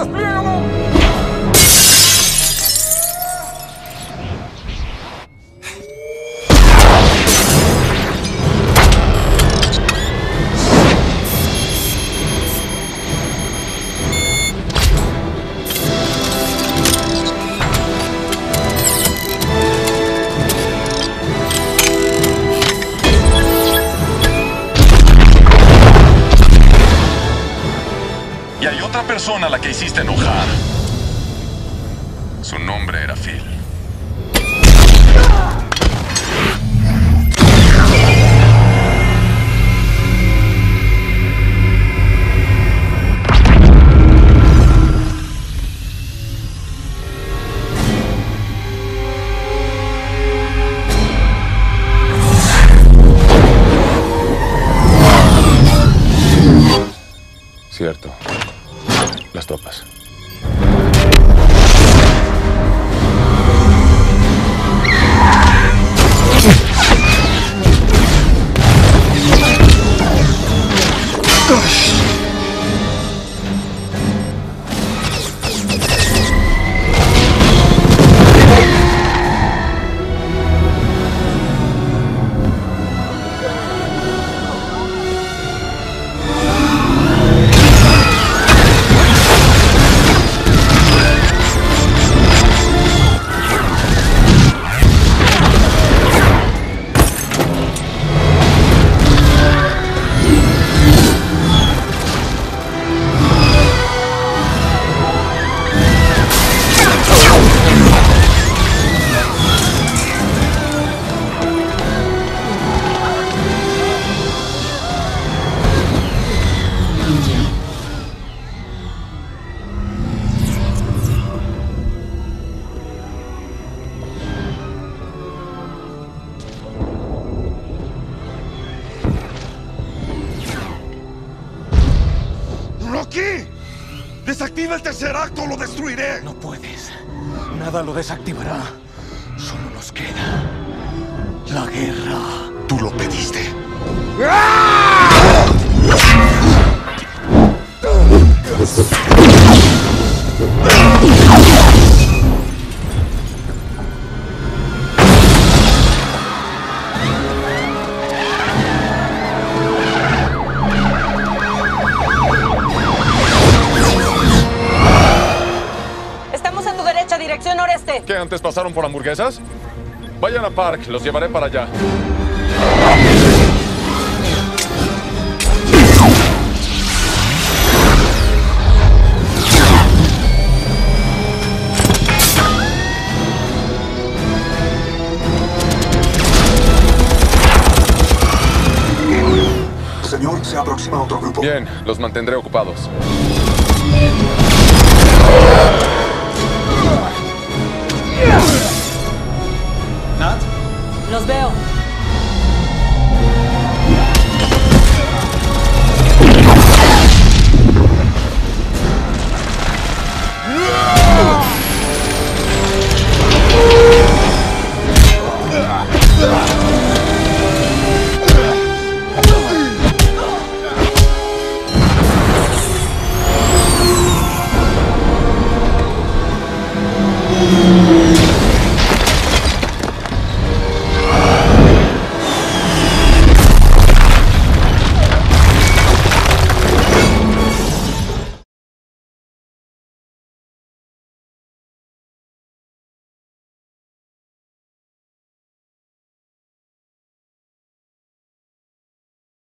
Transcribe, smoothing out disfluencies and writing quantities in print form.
¡Despliégalo! Y hay otra persona a la que hiciste enojar. Su nombre era Phil. Cierto. Las tropas. ¡Rocky! ¡Desactiva el tercer acto! ¡Lo destruiré! No puedes. Nada lo desactivará. Solo nos queda la guerra. Tú lo pediste. Estamos en tu derecha, dirección noreste. ¿Qué, antes pasaron por hamburguesas? Vayan a Park, los llevaré para allá. Señor, se aproxima otro grupo. Bien, los mantendré ocupados.